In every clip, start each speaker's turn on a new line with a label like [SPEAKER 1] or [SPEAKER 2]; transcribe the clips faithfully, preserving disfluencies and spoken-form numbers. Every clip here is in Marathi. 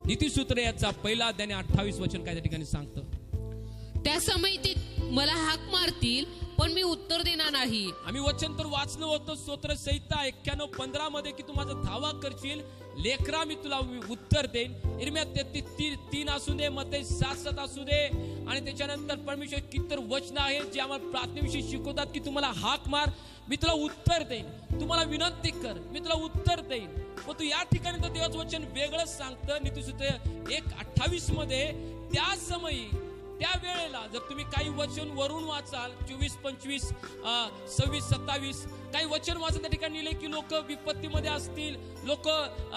[SPEAKER 1] नीतिसूत्र याचा पहिला अध्याय अठ्ठावीस वचन काय त्या ठिकाणी सांगतं.
[SPEAKER 2] त्या समय ते मला हाक मारतील पण मी उत्तर देणार नाही.
[SPEAKER 1] आम्ही वचन तर वाचलं होतं स्तोत्र संहिता एक्क्याण्णव पंधरा मध्ये की तू माझा धावा करशील, लेकरा मी तुला उत्तर देईन. इर्मिया तेहतीस तीन असू दे, मत्ती सात सात असू दे, आणि त्याच्यानंतर परमेश्वर कितीतर वचन आहे जे आम्हाला प्रार्थनेविषयी शिकवतात की तुम्हाला हाक मार मी तुला उत्तर देईन, तुम्हाला विनंती कर मी तुला उत्तर देईन. पण तू या ठिकाणी तर देवाचं वचन वेगळंच सांगतं. नीतिसूत्र एक अठ्ठावीस मध्ये त्या समयी त्या वेळेला जर तुम्ही काही वचन वरून वाचाल चोवीस पंचवीस सव्वीस सत्तावीस काही वचन वाचन त्या ठिकाणी लिहिले की लोक विपत्तीमध्ये असतील, लोक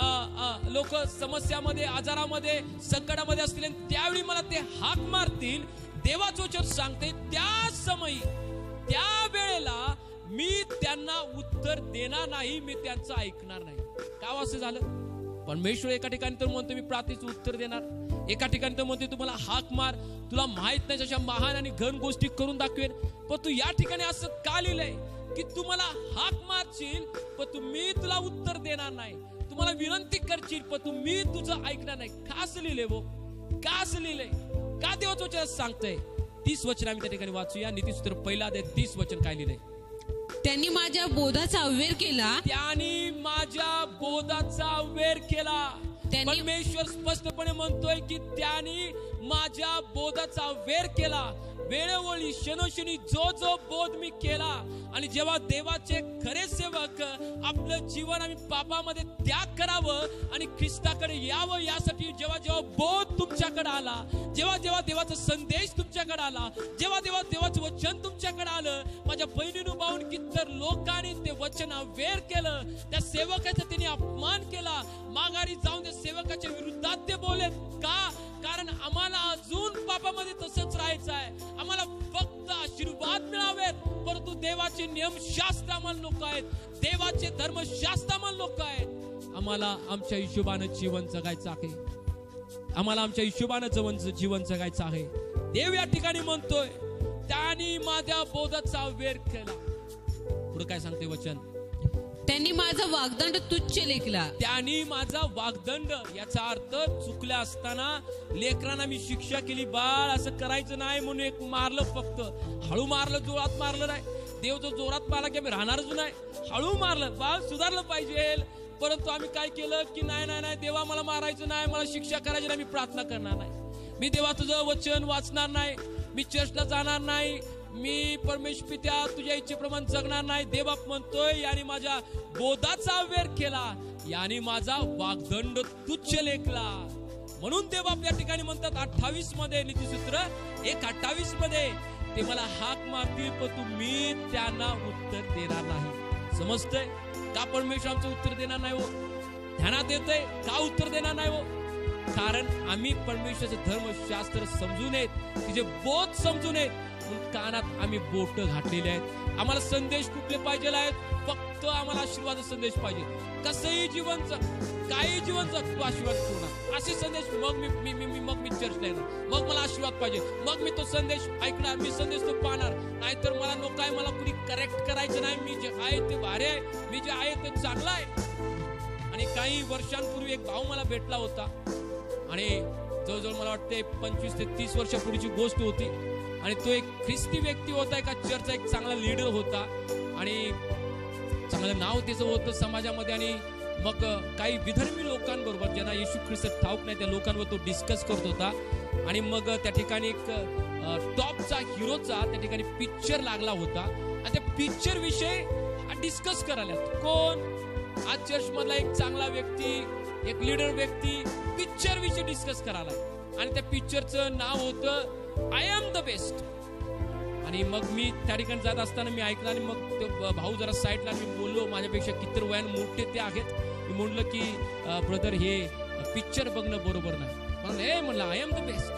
[SPEAKER 1] लोक समस्यामध्ये आजारामध्ये संकटामध्ये असतील आणि त्यावेळी मला ते हाक मारतील. देवाचं वचन सांगते त्या समयी त्या वेळेला मी त्यांना उत्तर देणार नाही, मी त्यांचं ऐकणार नाही. का असं झालं? परमेश्वर एका ठिकाणी तर म्हणतो मी प्रार्थनेचं उत्तर देणार, एका ठिकाणी तर म्हणते तुम्हाला हाक मार, तुला माहित नाही अशा महान आणि घन गोष्टी करून दाखवेन. पण तू या ठिकाणी असं का लिहिलंय की तुम्हाला हाक मारशील पण तू मी तुला उत्तर देणार नाही, तुम्हाला विनंती करशील पण तू मी तुझं ऐकणार नाही. का असं लिहिलंय वो? का असं लिहिलंय? का देवाचं वचन सांगतंय? तीस वचन आम्ही त्या ठिकाणी वाचूया. नीतिसूत्र पहिला दे तीस वचन काय लिहिलंय?
[SPEAKER 2] त्यांनी माझ्या बोधाचा अव्हेर केला,
[SPEAKER 1] त्यांनी माझ्या बोधाचा अव्हेर केला. परमेश्वर स्पष्टपणे म्हणतोय की त्यांनी माझ्या बोधाचा अव्हेर केला. वेळोवेळी क्षणोक्षणी जो जो बोध मी केला, आणि जेव्हा देवाचे खरे सेवक आपलं जीवन आम्ही पापामध्ये त्याग करावं आणि ख्रिस्ताकडे यावं यासाठी जेव्हा जेव्हा बोध तुमच्याकडे आला, जेव्हा जेव्हा देवाचा संदेश तुमच्याकडे आला, जेव्हा जेव्हा देवाचं वचन तुमच्याकडे आलं, माझ्या बहिणीनं भाऊन कितीतर लोकांनी ते वचन अव्हेर केलं, त्या सेवकाचा त्यांनी अपमान केला, माघारी जाऊन त्या सेवकाच्या विरुद्धात ते बोलले. का? कारण आम्हाला अजून पापामध्ये तसंच राहायचं आहे, आम्हाला फक्त आशीर्वाद मिळावेत, परंतु देवाचे नियमशास्त्र आम्हाला नको आहेत, देवाचे धर्मशास्त्र आम्हाला नको आहेत. आम्हाला आमच्या हिशोबानं जीवन जगायचं आहे, आम्हाला आमच्या हिशोबानं जीवन जगायचं आहे. देव या ठिकाणी म्हणतोय त्यांनी माझ्या बोधाचा अव्हेर केला. पुढे काय सांगते वचन?
[SPEAKER 2] त्यांनी माझा वाग्दंड तुच्छ लेखला.
[SPEAKER 1] त्यांनी माझा वाग्दंड, याचा अर्थ चुकल्या असताना लेकरांना मी शिक्षा केली, बाळ असं करायचं नाही म्हणून एक मारलं, फक्त हळू मारलं, जोरात मारलं नाही. देव जो जोरात मारला की आम्ही राहणारच नाही, हळू मारलं, बाळ सुधारलं पाहिजे. परंतु आम्ही काय केलं की नाही नाही नाही देवा मला मारायचं नाही, मला शिक्षा करायची नाही, मी प्रार्थना करणार नाही, मी देवा तुझं वचन वाचणार नाही, मी चर्चला जाणार नाही, मी परमेश्वर पित्या तुझ्या इच्छेप्रमाणे जगणार नाही. देवबाप म्हणतोय याने माझ्या बोधाचा अव्हेर केला, याने माझा वाग्दंड तुच्छ लेखला. म्हणून देवबाप या ठिकाणी म्हणतात अठ्ठावीस मध्ये नीतिसूत्र एक अठ्ठावीस मध्ये ते मला हाक मारतील पण तू मी त्यांना उत्तर देणार नाही. समजतंय का परमेश्वर आमचं उत्तर देणार नाही? हो ध्यानात येतंय का उत्तर देणार नाही? हो कारण आम्ही परमेश्वराचे धर्मशास्त्र समजून येत, तिचे बोध समजून येत, कानात आम्ही बोट घातलेले आहेत. आम्हाला संदेश कुठले पाहिजे आहेत? फक्त आम्हाला आशीर्वाद संदेश पाहिजे. कसंही जीवन जग, काही जीवन जग, तू आशीर्वाद पूर्ण असे संदेश. मग मी मी मी मग मी चर्चला येणार, मग मला आशीर्वाद पाहिजे, मग मी तो संदेश ऐकणार, मी संदेश तो पाहणार. नाहीतर मला नको आहे, मला कुणी करेक्ट करायचं नाही, मी जे आहे ते भारी आहे, मी जे आहे ते चांगलं आहे. आणि काही वर्षांपूर्वी एक भाऊ मला भेटला होता, आणि जवळजवळ मला वाटते पंचवीस ते तीस वर्षापूर्वीची गोष्ट होती. आणि तो एक ख्रिस्ती व्यक्ती होता, एका चर्चचा एक चांगला लीडर होता, आणि चांगलं नाव त्याचं होतं समाजामध्ये. आणि मग काही विधर्मी लोकांबरोबर ज्यांना येशू ख्रिस्त ठाऊक नाही त्या लोकांवर तो डिस्कस करत होता. आणि मग त्या ठिकाणी एक टॉपचा हिरोचा त्या ठिकाणी पिक्चर लागला होता, आणि त्या पिक्चर विषयी डिस्कस करायला कोण आज चर्च मधला एक चांगला व्यक्ती, एक लीडर व्यक्ती पिक्चर विषयी डिस्कस करायला. आणि त्या पिक्चरचं नाव होतं आय एम द बेस्ट. आणि मग मी त्या ठिकाणी जात असताना मी ऐकलं, आणि मग तो भाऊ जरा साईडला, मी बोललो माझ्यापेक्षा किती वयाने मोठे ते आहेत, मी म्हणलं की ब्रदर हे पिक्चर बघणं बरोबर नाही. म्हणून हे म्हणलं I am the best,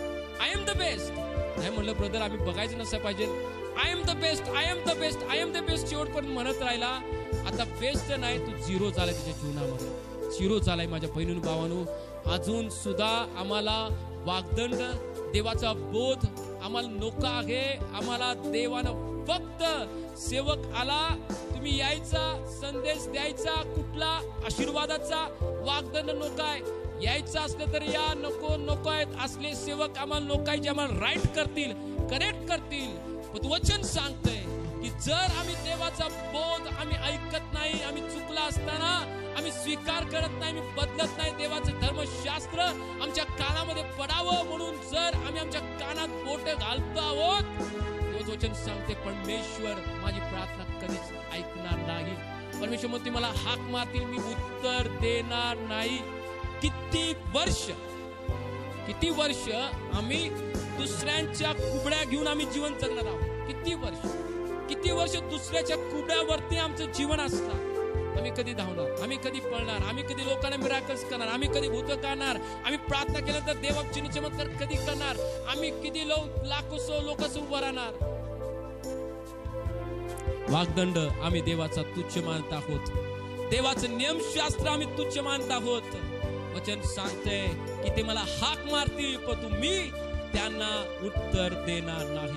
[SPEAKER 1] I am the best. नाही म्हणलं ब्रदर आम्ही बघायचं नसं पाहिजे, I am the best, I am the best, I am the best शेवटपर्यंत म्हणत राहिला. आता बेस्ट नाही, तू झिरो झालाय तुझ्या जीवनामध्ये, झिरो झालाय. माझ्या बहिणीनं भावानं अजून सुद्धा आम्हाला वाग्दंड, देवाचा बोध आम्हाला नको आहे. आम्हाला देवानं फक्त सेवक आला, तुम्ही यायचा, संदेश द्यायचा, कुठला आशीर्वादाचा वाग्दंड नको आहे. यायचं असलं तर या, नको नको आहेत असले सेवक आम्हाला नको आहे जे आम्हाला राईट करतील, करेक्ट करतील. पण वचन सांगतंय की जर आम्ही देवाचा बोध आम्ही ऐकत नाही, आम्ही चुकला असताना आम्ही स्वीकार करत नाही, आम्ही बदलत नाही, देवाचं धर्मशास्त्र आमच्या कानामध्ये पडावं म्हणून जर आम्ही आमच्या कानात बोट घालतो आहोत, तेव्हाच वचन सांगते परमेश्वर माझी प्रार्थना कधीच ऐकणार नाही. परमेश्वर म्हणते मला हाक मारतील मी उत्तर देणार नाही. किती वर्ष किती वर्ष आम्ही दुसऱ्यांच्या कुबड्या घेऊन आम्ही जीवन जगणार आहोत. किती वर्ष किती वर्ष दुसऱ्याच्या कुबड्यावरती आमचं जीवन असणार. आम्ही कधी धावणार, आम्ही कधी पळणार, आम्ही कधी लोकांना मिराकल्स करणार, आम्ही कधी भूत काढणार, आम्ही प्रार्थना केल्यानंतर देवाचे चमत्कार कधी करणार, आम्ही किती लोक लाखो सो लोकांसमोर उभं राहणार. वाग्दंड आम्ही देवाचा तुच्छ मानत आहोत, देवाचं नियमशास्त्र आम्ही तुच्छ मानत आहोत. वचन सांगते की ते मला हाक मारतील पण तुम्ही त्यांना उत्तर देणार नाही.